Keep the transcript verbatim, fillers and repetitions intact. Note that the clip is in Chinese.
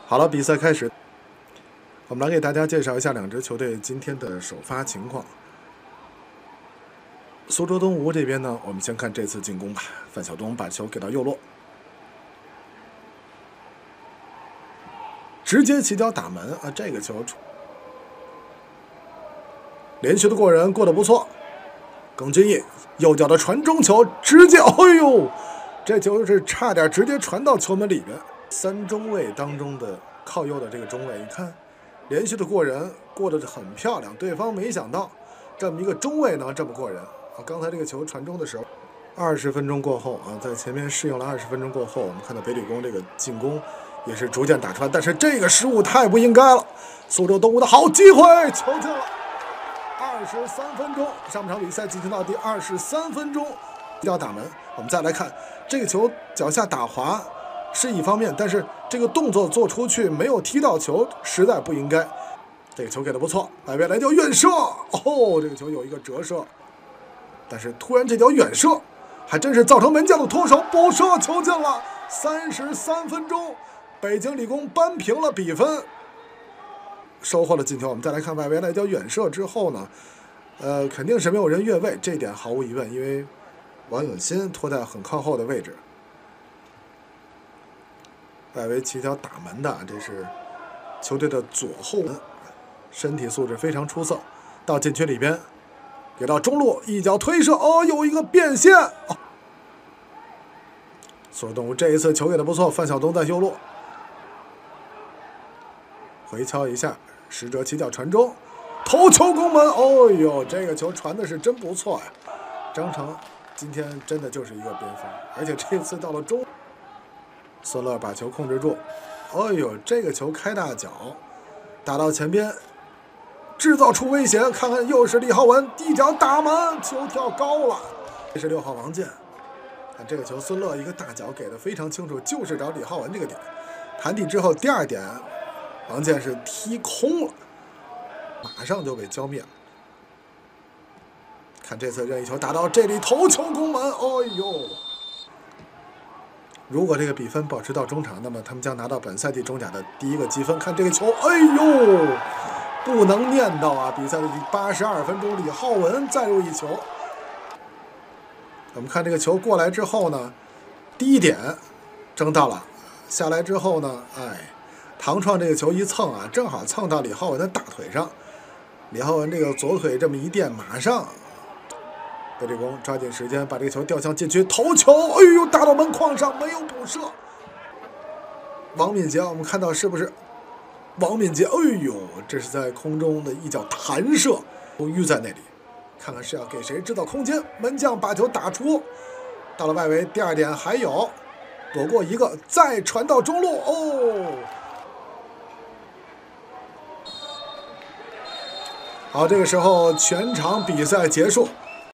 好了，比赛开始，我们来给大家介绍一下两支球队今天的首发情况。苏州东吴这边呢，我们先看这次进攻吧。范晓东把球给到右路，直接起脚打门啊！这个球连续的过人，过得不错。耿俊义右脚的传中球，直接，哎呦，这球是差点直接传到球门里边。三中卫当中的靠右的这个中卫，你看连续的过人过得很漂亮，对方没想到这么一个中卫能这么过人啊！刚才这个球传中的时候，二十分钟过后啊，在前面适应了二十分钟过后，我们看到北理工这个进攻也是逐渐打穿，但是这个失误太不应该了。苏州东吴的好机会，球进了。二十三分钟，上半场比赛进行到第二十三分钟，要打门。我们再来看这个球脚下打滑是一方面，但是这个动作做出去没有踢到球，实在不应该。这个球给的不错，外边来脚远射，哦，这个球有一个折射，但是突然这脚远射，还真是造成门将的脱手，补射球进了。三十三分钟，北京理工扳平了比分，收获了进球。我们再来看外围来脚远射之后呢，呃，肯定是没有人越位，这一点毫无疑问，因为王永新拖在很靠后的位置。外围起脚打门的，这是球队的左后门，身体素质非常出色。到禁区里边，给到中路一脚推射，哦，有一个变线。哦，苏州东吴这一次球给的不错，范晓东在右路回敲一下，使者起脚传中，头球攻门。哦呦，这个球传的是真不错呀！张成今天真的就是一个边锋，而且这次到了中。孙乐把球控制住，哎呦，这个球开大脚，打到前边，制造出危险。看看又是李浩文一脚打门，球跳高了。这是六号王健，看这个球，孙乐一个大脚给的非常清楚，就是找李浩文这个点。弹地之后，第二点，王健是踢空了，马上就被浇灭了。看这次任意球打到这里，头球攻门，哎呦！如果这个比分保持到中场，那么他们将拿到本赛季中甲的第一个积分。看这个球，哎呦，不能念叨啊！比赛的第八十二分钟，李浩文再入一球。我们看这个球过来之后呢，第一点争到了，下来之后呢，哎，唐创这个球一蹭啊，正好蹭到李浩文的大腿上。李浩文这个左腿这么一垫，马上。北理工抓紧时间把这个球吊向禁区，头球，哎呦，打到门框上，没有补射。王敏杰，我们看到是不是王敏杰？哎呦，这是在空中的一脚弹射，都淤在那里。看看是要给谁制造空间？门将把球打出，到了外围。第二点还有，躲过一个，再传到中路。哦，好，这个时候全场比赛结束。